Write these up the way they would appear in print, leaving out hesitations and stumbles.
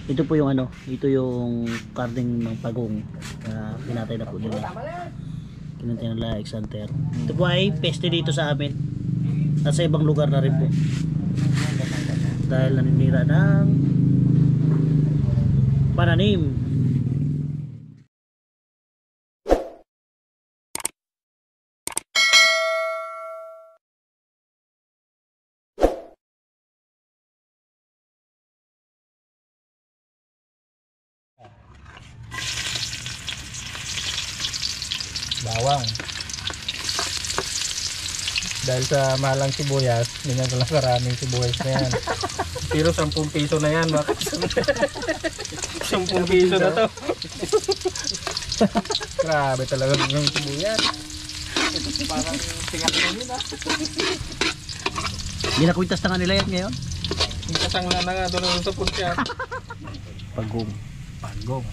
Ito po yung ano, ito yung karning ng pagong na pinatay na po nila. Pinatay nila Exanter. Ito po ay peste dito sa amin. At sa ibang lugar na rin po. Dahil naninira ng pananim. Bawang. Dahil sa malang sibuyas, ganyan ko lang karaming sibuyas na yan. Pero 10 piso na yan, bakit? 10 piso na to. Grabe talaga ng sibuyas. Parang tingat na yun ah. Hindi na kwintas na nga nila yan ngayon. Yung kasangla na nga doon sa puntya. Pagong. Pagong.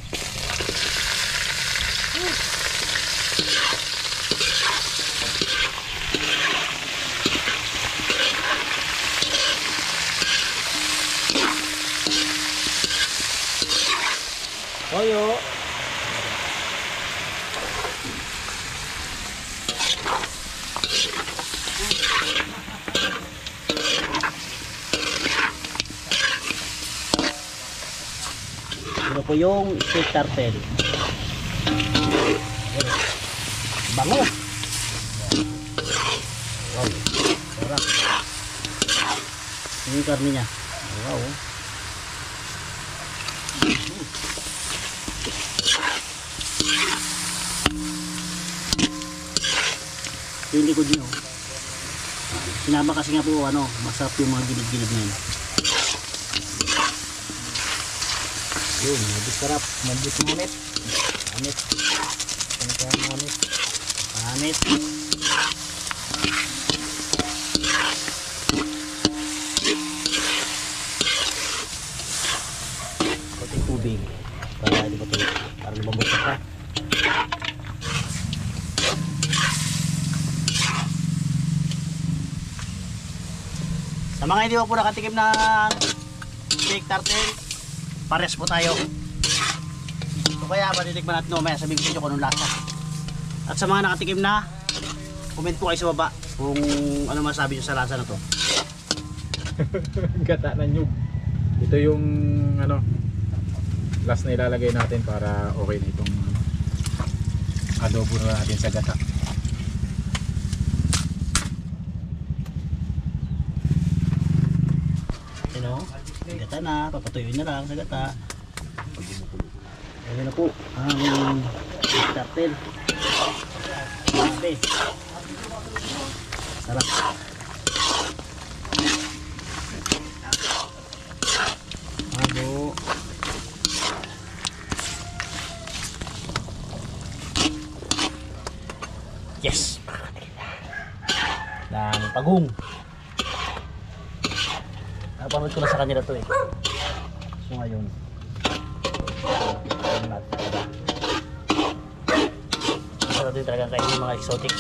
Toyo. Ito po yung steak tartel. Bango. Wow. Sarap. Ini yung karne niya. Wow. Ito yung likod nyo. Sinama kasi nga po ano, masarap yung mga gilid-gilid na yun. Yun, mabit sarap. Mabit ngunit. Panit. Ano kaya ngunit? Panit. Konting tubig. Para hindi pa ito. Para lumabot ka. Sa mga hindi po nakatikim ng steak tartel, pares po tayo. So kaya matitikman natin mamaya, sabihin ko sa inyo kung anong lasa. At sa mga nakatikim na, comment po kayo sa baba kung ano masabi nyo sa lasa na to. Gata na nyug. Ito yung ano, last na ilalagay natin para okay na itong adobo na natin sa gata. Gata na, papatuyuin na lang sa gata. Ayan na po ang tartel. Grabe. Sarap. Abo. Yes. Ng pagong. Napanood ko na sa kanila to eh. So ngayon masarap din talaga kainin yung mga exotic.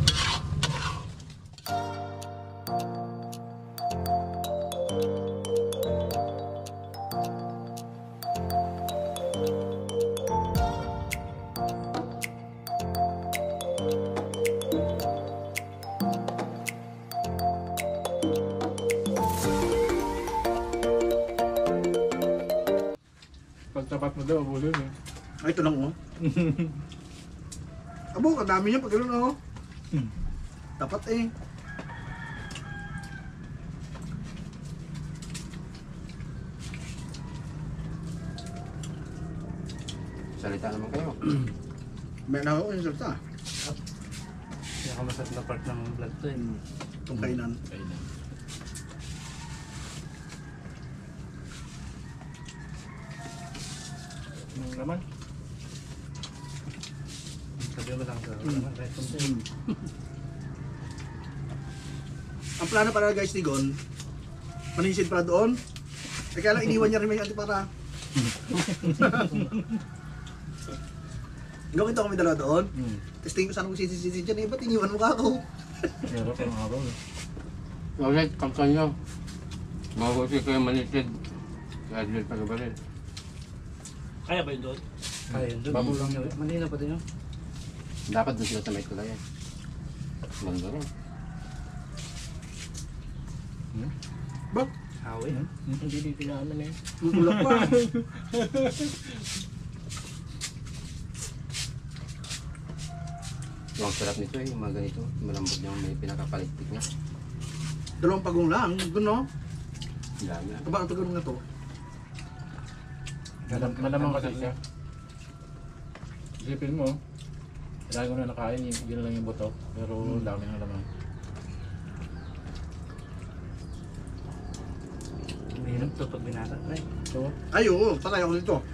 Pagtapat mo daw, bulo eh. Ay, ito lang oh. Abo, kadami niya pag gano'n oh. Dapat eh. Salita naman kayo. May na ako yung salta. Pinakamasarap na part ng vlog to eh. Itong kainan. Kainan. Naman. Sabi mo lang sa Ang plano para guys ni Gon, manisid para doon. Kaya lang iniwan niya rin may antipara. Gawin to kami dalawa doon. Testing ko sana kung sisi-sisi dyan eh. Ba't iniwan mo ka ako? Meron ka ng araw eh. Ulit, kampan nyo. Mabuti kayo manisid. Kaya dyan pag-abalin. Kaya ba yun doon? Ayun, doon. Babulang yun. Malinaw pa din yun. Dapat doon sila sa may kulay eh. Ganda rin. Ba? Hawi. Hindi dito namin eh. Bulak pa. Ang sarap nito eh, yung mga ganito. Malambot yung may pinakapalitik na. Dalawang pagong lang. Doon no? Ang dami na. Aba, ito ganun nga to. Malamang kasi siya. Isipin mo, lagi ko na nakain, yun na lang yung buto. Pero dami ng laman. Mahirap to pag binata. Ay, So, Ay, oo. Patay ako dito.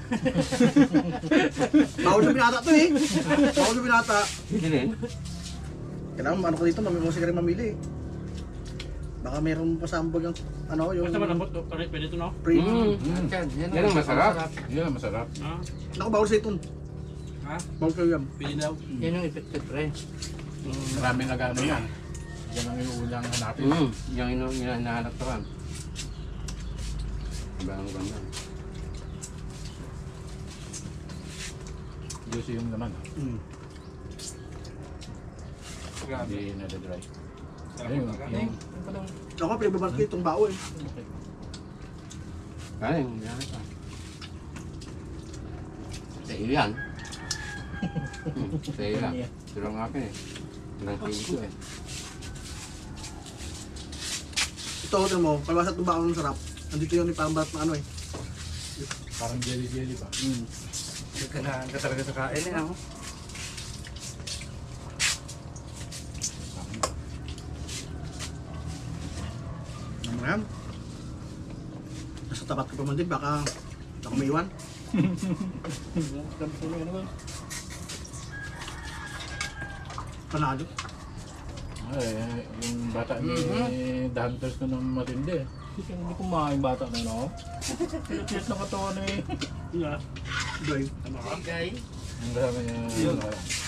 Bawal sa binata to eh. Bawal sa binata. Hindi rin. Kailangan ano ko dito, mamimusik ka rin mamili. Baka meron pasambag yung ano, yung Basta malambot, pwede ito no? pre. Yan ang masarap. yun ang masarap. Ah, Naku, bawal sa itong. ha? Bawal sa yam. Pwede daw. yan yung effective pre. Maraming nag-ano yan. Yan ang iuulang hanapin. Yung hinahanap ko kan. Iba ang ganda. Juicy yung laman. Grabe. Hindi na-dry. Sarap Ayun, talaga. yung... Ako, pinagbabat ko itong bao eh. Kaya yung hinahanap ka. Sa iyo yan. Sa iyo lang. Ito lang akin eh. Ilang tingin ko eh. Ito, ito mo, palwasat ng bao ng sarap. Nandito yun, parang balat na ano eh. Parang jelly-jelly pa. Nagkanaan ka talaga sa kain eh. Ako. Ano mo yan? Nasa tapat ko pa man din, baka ako may iwan. Panalo. Ay, yung bata ni The Hunters ko ng matindi. Hindi kumain bata na no? Cute na katawan eh. Yeah. Doy. Tama ka? Okay. Ang dami niya. Yun.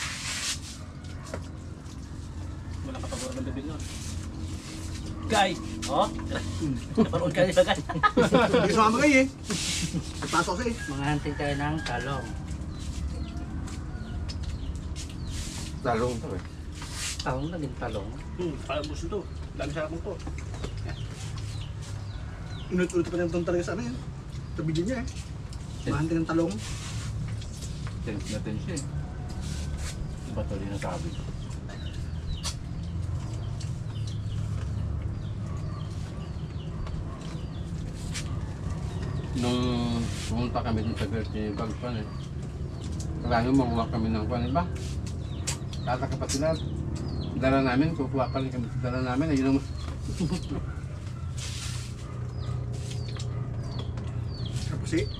Wala ka pag ng bibig nun. Guy! Oh? Naparoon ka nila, guy. Hindi sumama kayo eh. Nagpasok siya eh. Mga hunting tayo ng talong. Talong to eh. Talong na din talong. Parang gusto to. Dami sarap mo to. Inulit-ulit pa rin itong talaga sa ano yan. Sa video niya eh. Mahanting ng talong. Tense na tense siya eh. Iba tuloy na sabi. Nung pumunta kami dun sa Virgin Bagpan eh. Kailangan makuha kami ng kwan, ba? Tataka pa sila. Dala namin, kukuha pa rin kami sa dala namin. Ayun ang Tapos eh.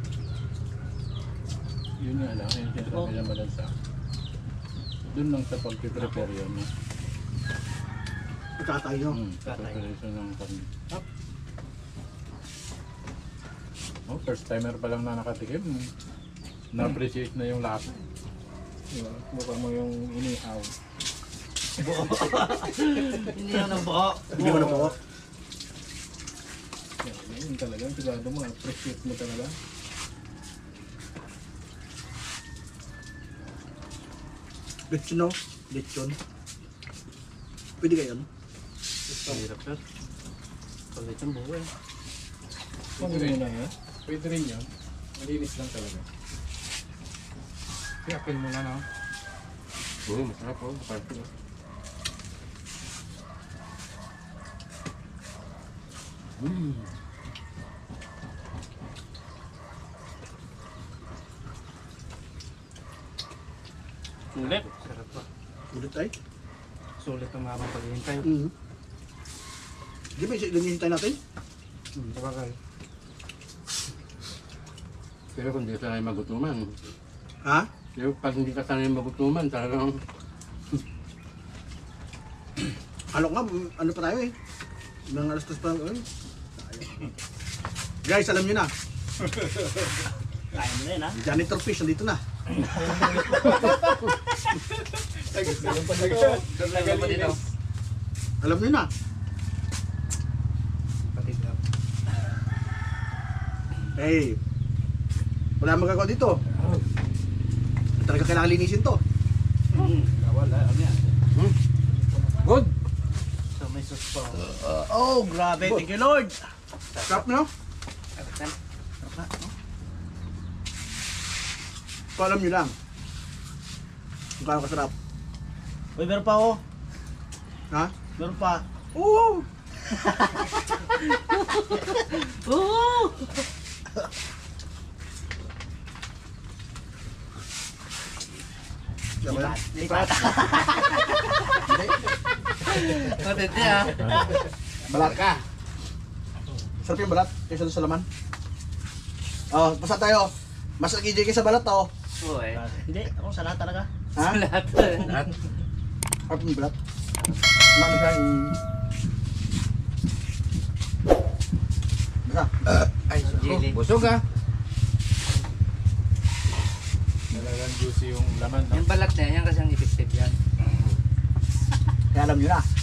Yun nga lang, yung sinasabi nila malansa. Doon lang sa pag-prepare yun. No? Pagkatay nyo. Preparation ng karne. Oh, first timer pa lang na nakatikim. Na-appreciate na yung lasa. Diba? Mukha mo yung inihaw. Hindi yan ang buo. Hindi mo na po. Yun talaga, sigado mo, appreciate mo talaga. Lechon no? Lechon. Pwede kayo ano? Mahirap yun. Kulit ang buo eh. Pwede rin na yan. Pwede rin yan. Malinis lang talaga. Kiyapin mo na no? masarap po. Party oh. Ulit. Sarap pa. Ulit ay. Sulit ang mga paghihintay. Di ba ilan yung hintay natin? Sabagay. Pero kung di ka sanay magutuman. Ha? Pero pag hindi ka sanay magutuman, talagang Halo nga, ano pa tayo eh. Mga alas 3 pa lang. Ay. Guys, alam nyo na. Kaya mo na yun, ha? Janitor Fish, nandito na. Alam nyo na. Pati ka. Hey. Wala magagawa dito. Talaga kailangan linisin to. Wala, ano yan? Good! So may sauce pa. Oh, grabe. Thank you, Lord. Sarap no? So, alam nyo lang. Kung kano kasarap. Uy, meron pa oh. Ha? Meron pa. Oo! Oo! Diba yan? Lipat. Matindi ah. Balat ka. Sarap yung balat kaysa doon sa laman. Oh, basta tayo. Mas nag-enjoy kayo sa balat oh. Oo eh. Hindi, ako sa lahat talaga. Ha? Lahat. Sarap yung balat. Mano siya yung... Basta. Ay, busog ah. Talagang juicy yung laman. No? Yung balat na yan kasi ang effective yan. Kaya alam nyo na.